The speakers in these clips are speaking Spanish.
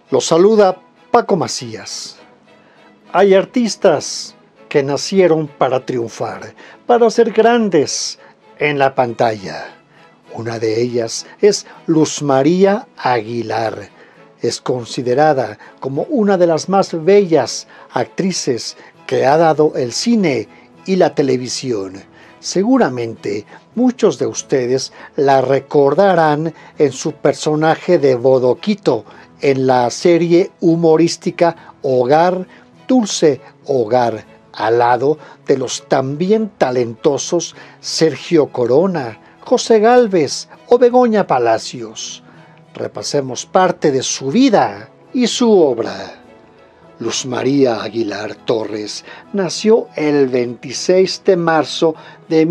Los saluda Paco Macías. Hay artistas que nacieron para triunfar, para ser grandes en la pantalla. Una de ellas es Luz María Aguilar. Es considerada como una de las más bellas actrices que ha dado el cine y la televisión. Seguramente muchos de ustedes la recordarán en su personaje de Bodoquito en la serie humorística Hogar, Dulce Hogar, al lado de los también talentosos Sergio Corona, José Gálvez o Begoña Palacios. Repasemos parte de su vida y su obra. Luz María Aguilar Torres nació el 26 de marzo de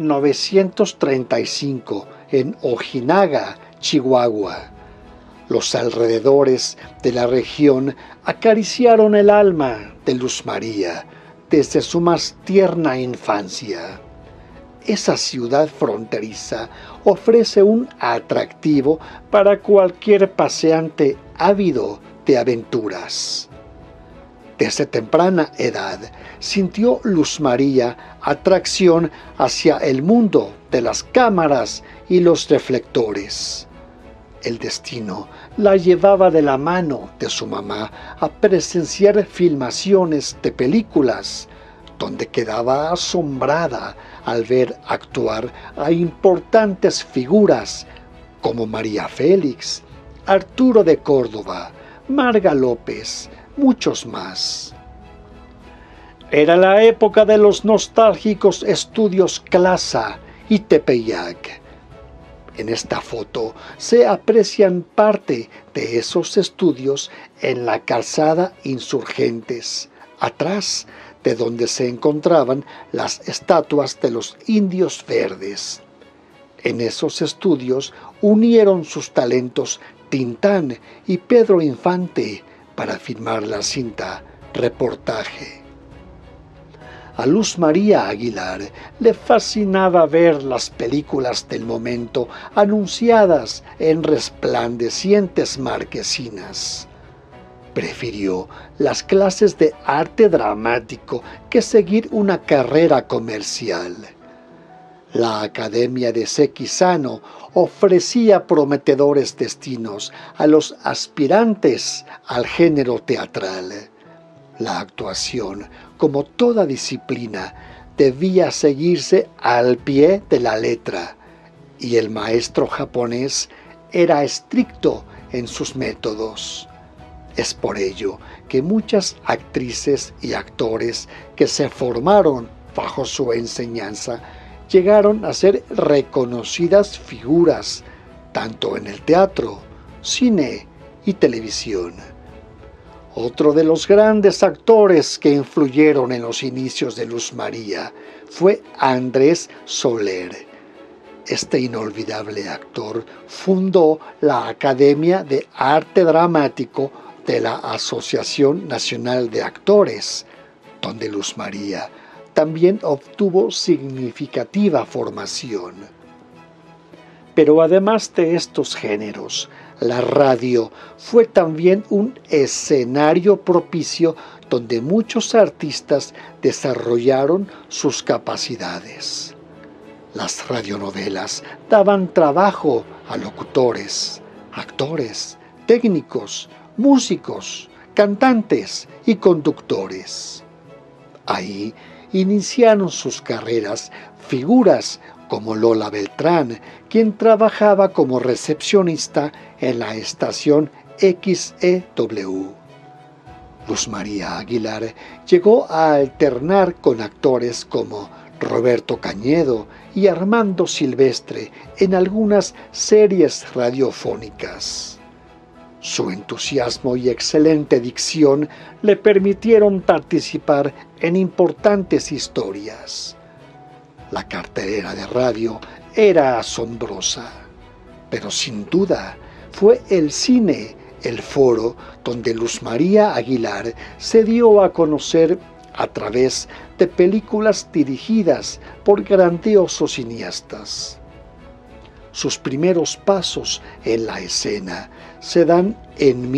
1935 en Ojinaga, Chihuahua. Los alrededores de la región acariciaron el alma de Luz María desde su más tierna infancia. Esa ciudad fronteriza ofrece un atractivo para cualquier paseante ávido de aventuras. Desde temprana edad sintió Luz María atracción hacia el mundo de las cámaras y los reflectores. El destino la llevaba de la mano de su mamá a presenciar filmaciones de películas, donde quedaba asombrada al ver actuar a importantes figuras como María Félix, Arturo de Córdoba, Marga López, muchos más. Era la época de los nostálgicos estudios Clasa y Tepeyac. En esta foto se aprecian parte de esos estudios en la calzada Insurgentes, atrás de donde se encontraban las estatuas de los indios verdes. En esos estudios unieron sus talentos Tintán y Pedro Infante para filmar la cinta Reportaje. A Luz María Aguilar le fascinaba ver las películas del momento anunciadas en resplandecientes marquesinas. Prefirió las clases de arte dramático que seguir una carrera comercial. La Academia de Sequizano ofrecía prometedores destinos a los aspirantes al género teatral. La actuación, como toda disciplina, debía seguirse al pie de la letra, y el maestro japonés era estricto en sus métodos. Es por ello que muchas actrices y actores que se formaron bajo su enseñanza llegaron a ser reconocidas figuras, tanto en el teatro, cine y televisión. Otro de los grandes actores que influyeron en los inicios de Luz María fue Andrés Soler. Este inolvidable actor fundó la Academia de Arte Dramático de la Asociación Nacional de Actores, donde Luz María también obtuvo significativa formación. Pero además de estos géneros, la radio fue también un escenario propicio donde muchos artistas desarrollaron sus capacidades. Las radionovelas daban trabajo a locutores, actores, técnicos, músicos, cantantes y conductores. Ahí iniciaron sus carreras figuras como Lola Beltrán, quien trabajaba como recepcionista en la estación XEW. Luz María Aguilar llegó a alternar con actores como Roberto Cañedo y Armando Silvestre en algunas series radiofónicas. Su entusiasmo y excelente dicción le permitieron participar en importantes historias. La cartelera de radio era asombrosa, pero sin duda fue el cine el foro donde Luz María Aguilar se dio a conocer a través de películas dirigidas por grandiosos cineastas. sus primeros pasos en la escena se dan en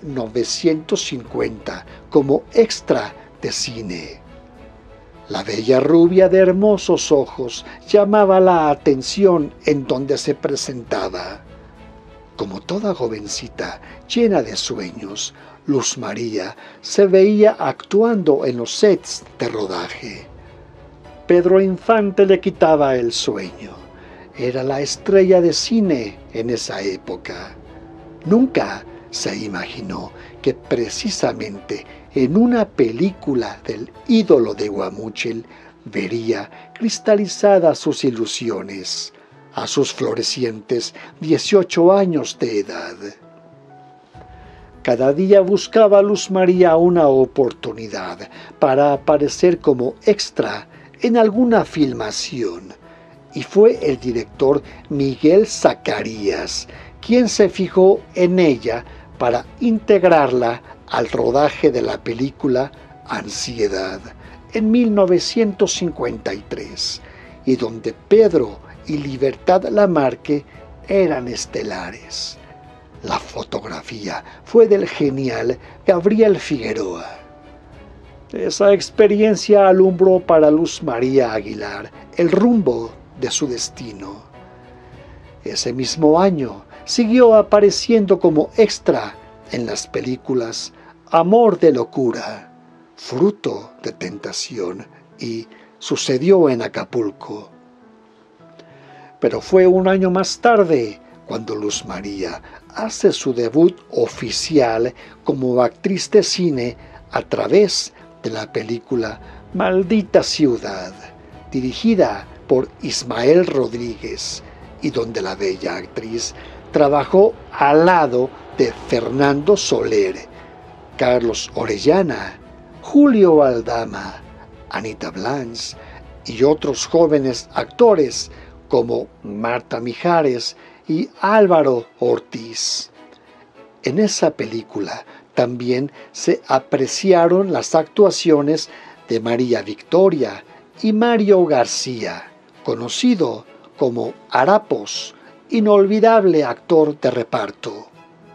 1950 como extra de cine. La bella rubia de hermosos ojos llamaba la atención en donde se presentaba. Como toda jovencita llena de sueños, Luz María se veía actuando en los sets de rodaje. Pedro Infante le quitaba el sueño. Era la estrella de cine en esa época. Nunca se imaginó que precisamente en una película del ídolo de Guamúchil vería cristalizadas sus ilusiones a sus florecientes 18 años de edad. Cada día buscaba Luz María una oportunidad para aparecer como extra en alguna filmación, y fue el director Miguel Zacarías quien se fijó en ella para integrarla al rodaje de la película Ansiedad en 1953, y donde Pedro y Libertad Lamarque eran estelares. La fotografía fue del genial Gabriel Figueroa. Esa experiencia alumbró para Luz María Aguilar el rumbo de su destino. Ese mismo año siguió apareciendo como extra en las películas Amor de locura, Fruto de tentación y Sucedió en Acapulco. Pero fue un año más tarde cuando Luz María hace su debut oficial como actriz de cine a través de la película Maldita Ciudad, dirigida por Ismael Rodríguez, y donde la bella actriz trabajó al lado de Fernando Soler, Carlos Orellana, Julio Aldama, Anita Blanch y otros jóvenes actores como Marta Mijares y Álvaro Ortiz. En esa película también se apreciaron las actuaciones de María Victoria y Mario García, conocido como Harapos, inolvidable actor de reparto.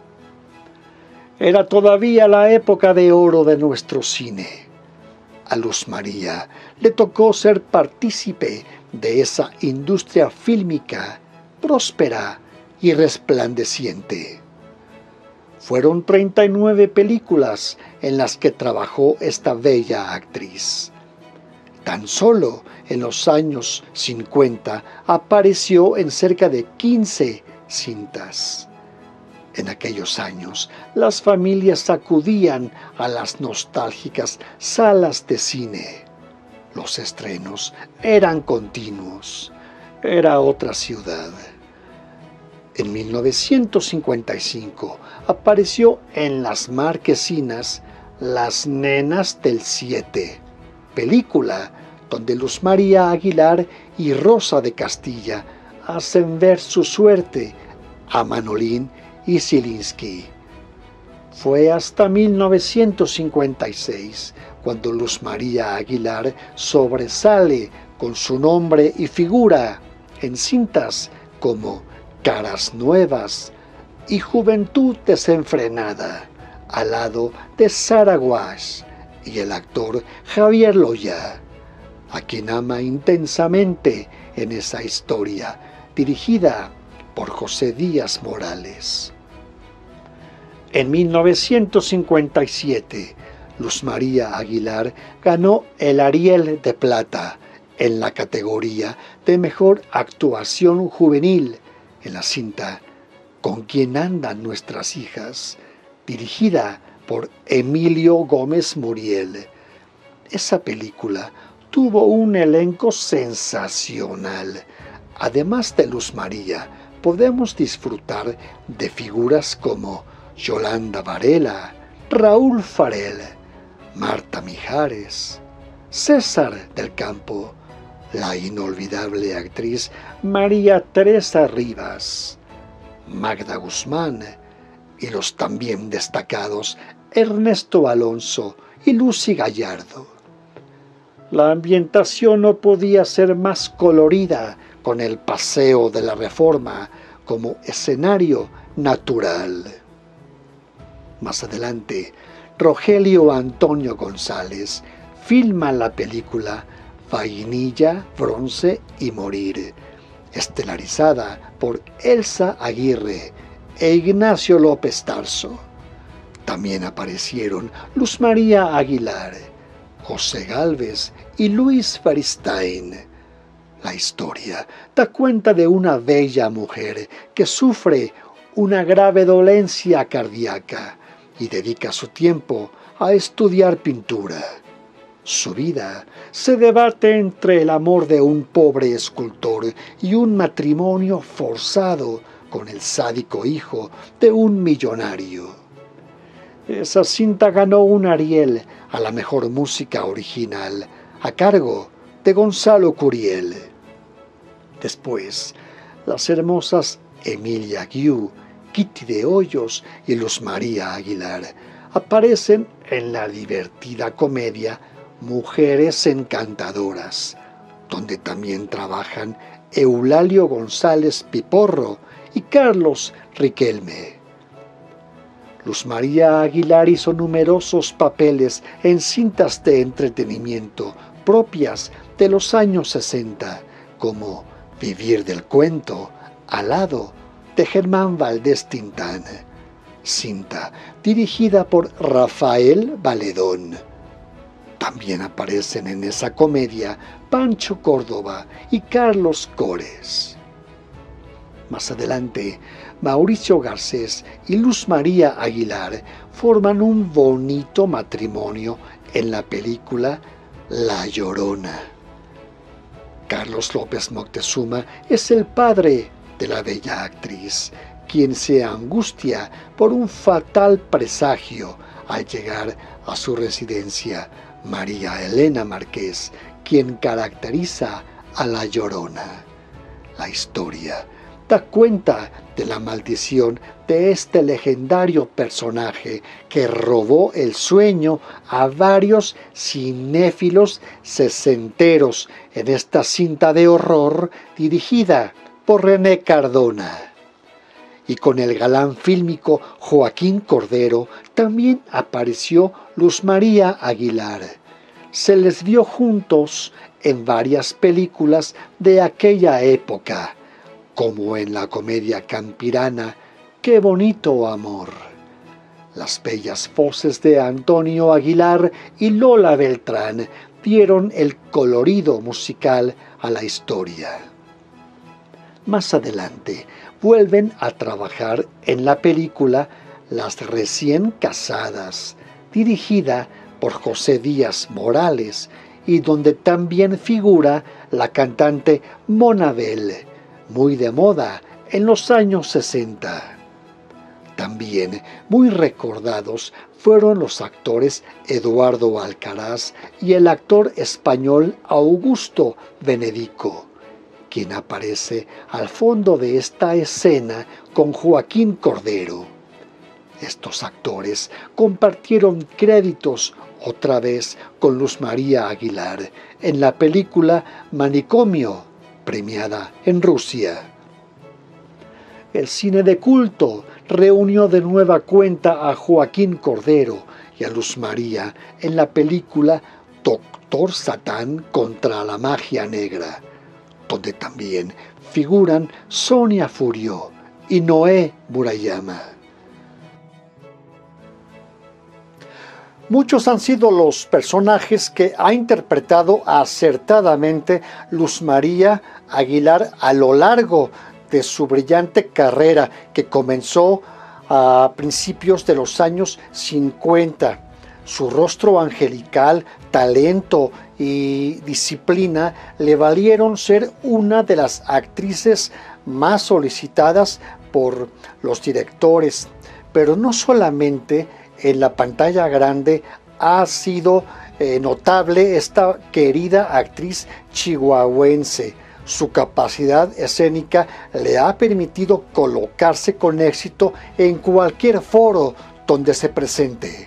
Era todavía la época de oro de nuestro cine. A Luz María le tocó ser partícipe de esa industria fílmica próspera y resplandeciente. Fueron 39 películas en las que trabajó esta bella actriz. Tan solo en los años 50 apareció en cerca de 15 cintas. En aquellos años, las familias acudían a las nostálgicas salas de cine. Los estrenos eran continuos. Era otra ciudad. En 1955 apareció en las marquesinas Las Nenas del 7, película donde Luz María Aguilar y Rosa de Castilla hacen ver su suerte a Manolín y Zielinski. Fue hasta 1956 cuando Luz María Aguilar sobresale con su nombre y figura en cintas como Caras Nuevas y Juventud Desenfrenada, al lado de Sara Guas y el actor Javier Loya, a quien ama intensamente en esa historia, dirigida por José Díaz Morales. En 1957, Luz María Aguilar ganó el Ariel de Plata en la categoría de Mejor Actuación Juvenil en la cinta Con quién andan nuestras hijas, dirigida por Emilio Gómez Muriel. Esa película tuvo un elenco sensacional. Además de Luz María, podemos disfrutar de figuras como Yolanda Varela, Raúl Farel, Marta Mijares, César del Campo, la inolvidable actriz María Teresa Rivas, Magda Guzmán y los también destacados Ernesto Alonso y Lucy Gallardo. La ambientación no podía ser más colorida con el Paseo de la Reforma como escenario natural. Más adelante, Rogelio Antonio González filma la película Vainilla, Bronce y Morir, estelarizada por Elsa Aguirre e Ignacio López Tarso. También aparecieron Luz María Aguilar, José Gálvez y Luis Beristain. La historia da cuenta de una bella mujer que sufre una grave dolencia cardíaca y dedica su tiempo a estudiar pintura. Su vida se debate entre el amor de un pobre escultor y un matrimonio forzado con el sádico hijo de un millonario. Esa cinta ganó un Ariel a la mejor música original, a cargo de Gonzalo Curiel. Después, las hermosas Emilia Guiú, Kitty de Hoyos y Luz María Aguilar aparecen en la divertida comedia Mujeres Encantadoras, donde también trabajan Eulalio González Piporro y Carlos Riquelme. Luz María Aguilar hizo numerosos papeles en cintas de entretenimiento propias de los años 60, como Vivir del cuento, al lado de Germán Valdés Tintán, cinta dirigida por Rafael Valedón. También aparecen en esa comedia Pancho Córdoba y Carlos Cores. Más adelante, Mauricio Garcés y Luz María Aguilar forman un bonito matrimonio en la película La Llorona. Carlos López Moctezuma es el padre de la bella actriz, quien se angustia por un fatal presagio al llegar a su residencia, María Elena Márquez, quien caracteriza a La Llorona. La historia da cuenta de la maldición de este legendario personaje que robó el sueño a varios cinéfilos sesenteros en esta cinta de horror dirigida por René Cardona. Y con el galán fílmico Joaquín Cordero también apareció Luz María Aguilar. Se les vio juntos en varias películas de aquella época, como en la comedia campirana Qué bonito amor. Las bellas voces de Antonio Aguilar y Lola Beltrán dieron el colorido musical a la historia. Más adelante vuelven a trabajar en la película Las recién casadas, dirigida por José Díaz Morales y donde también figura la cantante Mona Bell, muy de moda en los años 60. También muy recordados fueron los actores Eduardo Alcaraz y el actor español Augusto Benedico, quien aparece al fondo de esta escena con Joaquín Cordero. Estos actores compartieron créditos otra vez con Luz María Aguilar en la película Manicomio, premiada en Rusia. El cine de culto reunió de nueva cuenta a Joaquín Cordero y a Luz María en la película Doctor Satán contra la magia negra, donde también figuran Sonia Furió y Noé Murayama. Muchos han sido los personajes que ha interpretado acertadamente Luz María Aguilar a lo largo de su brillante carrera que comenzó a principios de los años 50. Su rostro angelical, talento y disciplina le valieron ser una de las actrices más solicitadas por los directores, pero no solamente en la pantalla grande ha sido notable esta querida actriz chihuahuense. Su capacidad escénica le ha permitido colocarse con éxito en cualquier foro donde se presente.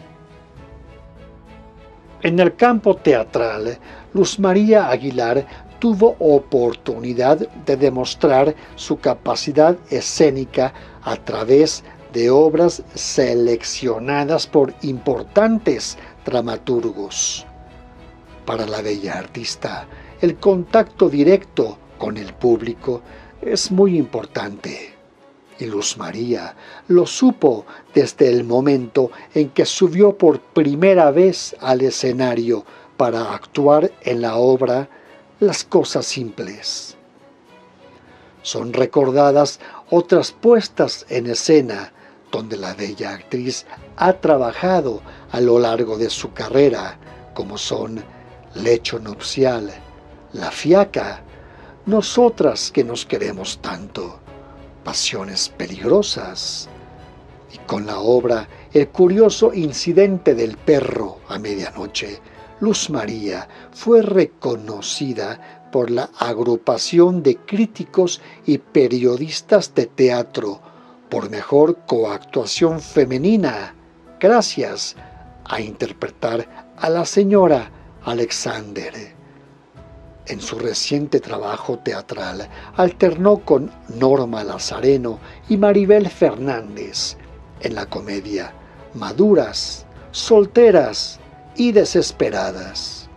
En el campo teatral, Luz María Aguilar tuvo oportunidad de demostrar su capacidad escénica a través de obras seleccionadas por importantes dramaturgos. Para la bella artista, el contacto directo con el público es muy importante. Y Luz María lo supo desde el momento en que subió por primera vez al escenario para actuar en la obra Las cosas simples. Son recordadas otras puestas en escena donde la bella actriz ha trabajado a lo largo de su carrera, como son Lecho nupcial, La fiaca, Nosotras que nos queremos tanto, Pasiones peligrosas, y con la obra El curioso incidente del perro a medianoche, Luz María fue reconocida por la agrupación de críticos y periodistas de teatro por mejor coactuación femenina, gracias a interpretar a la señora Alexander. En su reciente trabajo teatral alternó con Norma Lazareno y Maribel Fernández en la comedia Maduras, Solteras y Desesperadas.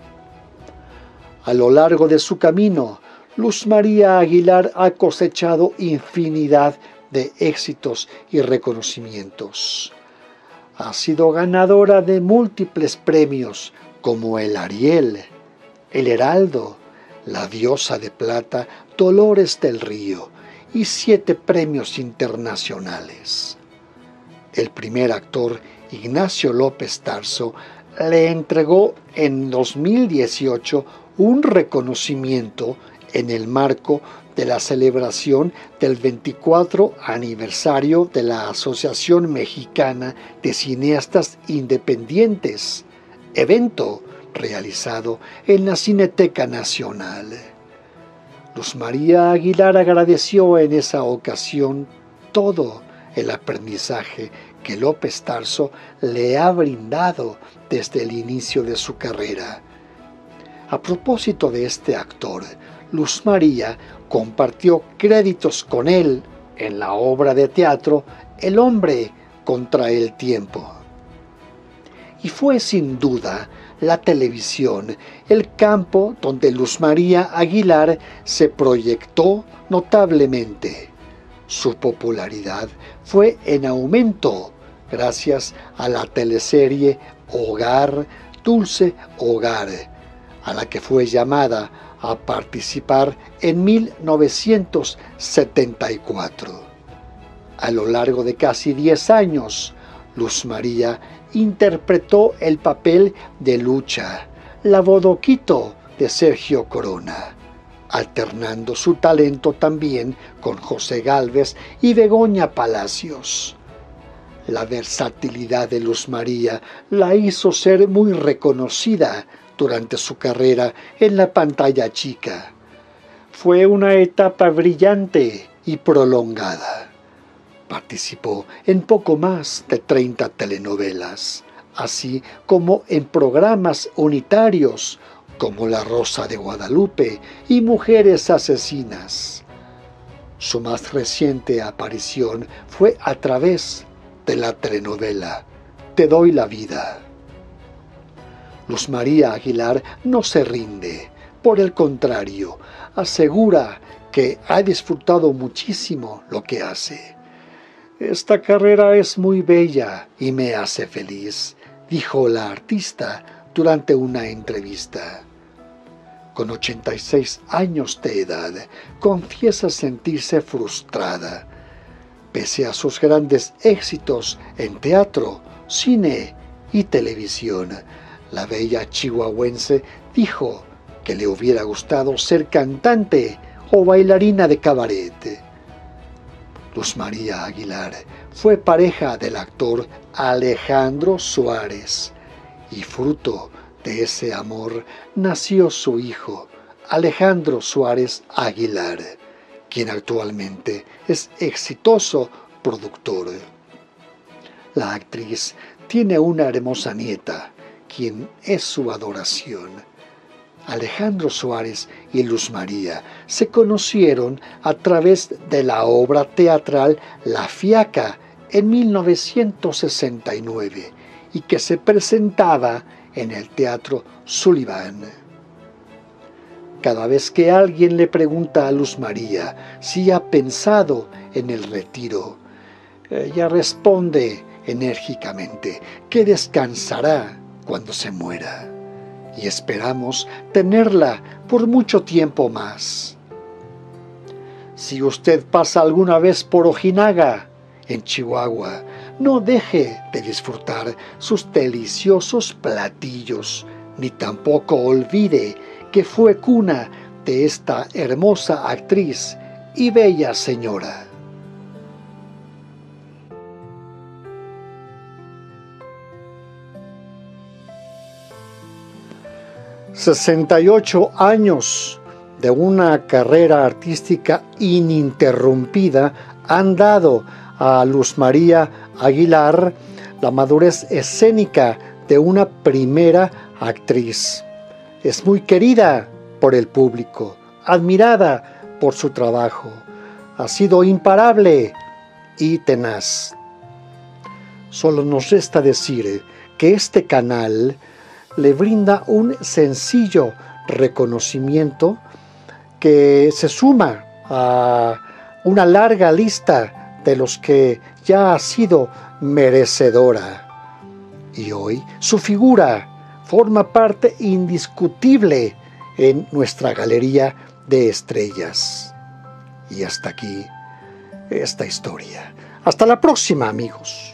A lo largo de su camino, Luz María Aguilar ha cosechado infinidad de éxitos y reconocimientos. Ha sido ganadora de múltiples premios como el Ariel, el Heraldo, la Diosa de Plata Dolores del Río y 7 premios internacionales. El primer actor, Ignacio López Tarso, le entregó en 2018 un reconocimiento en el marco de la celebración del 24 aniversario de la Asociación Mexicana de Cineastas Independientes, evento realizado en la Cineteca Nacional. Luz María Aguilar agradeció en esa ocasión todo el aprendizaje que López Tarso le ha brindado desde el inicio de su carrera. A propósito de este actor, Luz María compartió créditos con él en la obra de teatro El hombre contra el tiempo. Y fue sin duda la televisión el campo donde Luz María Aguilar se proyectó notablemente. Su popularidad fue en aumento gracias a la teleserie Hogar, Dulce Hogar, a la que fue llamada a participar en 1974. A lo largo de casi 10 años, Luz María interpretó el papel de Lucha, la Bodoquito de Sergio Corona, alternando su talento también con José Gálvez y Begoña Palacios. La versatilidad de Luz María la hizo ser muy reconocida durante su carrera en la pantalla chica. Fue una etapa brillante y prolongada. Participó en poco más de 30 telenovelas, así como en programas unitarios como La Rosa de Guadalupe y Mujeres Asesinas. Su más reciente aparición fue a través de la telenovela Te doy la vida. Luz María Aguilar no se rinde, por el contrario, asegura que ha disfrutado muchísimo lo que hace. Esta carrera es muy bella y me hace feliz, dijo la artista durante una entrevista. Con 86 años de edad, confiesa sentirse frustrada. Pese a sus grandes éxitos en teatro, cine y televisión, la bella chihuahuense dijo que le hubiera gustado ser cantante o bailarina de cabaret. Luz María Aguilar fue pareja del actor Alejandro Suárez y fruto de ese amor nació su hijo Alejandro Suárez Aguilar, quien actualmente es exitoso productor. La actriz tiene una hermosa nieta, quien es su adoración. Alejandro Suárez y Luz María se conocieron a través de la obra teatral La Fiaca en 1969 y que se presentaba en el Teatro Sullivan. Cada vez que alguien le pregunta a Luz María si ha pensado en el retiro, ella responde enérgicamente que descansará cuando se muera. Y esperamos tenerla por mucho tiempo más. Si usted pasa alguna vez por Ojinaga, en Chihuahua, no deje de disfrutar sus deliciosos platillos, ni tampoco olvide que fue cuna de esta hermosa actriz y bella señora. «68 años de una carrera artística ininterrumpida han dado a Luz María Aguilar la madurez escénica de una primera actriz. Es muy querida por el público, admirada por su trabajo. Ha sido imparable y tenaz. Solo nos resta decir que este canal le brinda un sencillo reconocimiento que se suma a una larga lista de los que ya ha sido merecedora. Y hoy su figura forma parte indiscutible en nuestra galería de estrellas. Y hasta aquí esta historia. Hasta la próxima, amigos.